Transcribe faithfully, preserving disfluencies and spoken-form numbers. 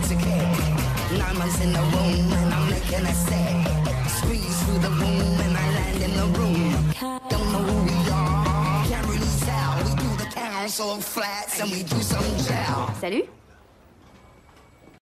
to care. Nine months in the womb and I'm making a set. Squeeze through the womb and I land in the room. Don't know who we are, can't really tell. We do the council flats and we do some gel. Salut.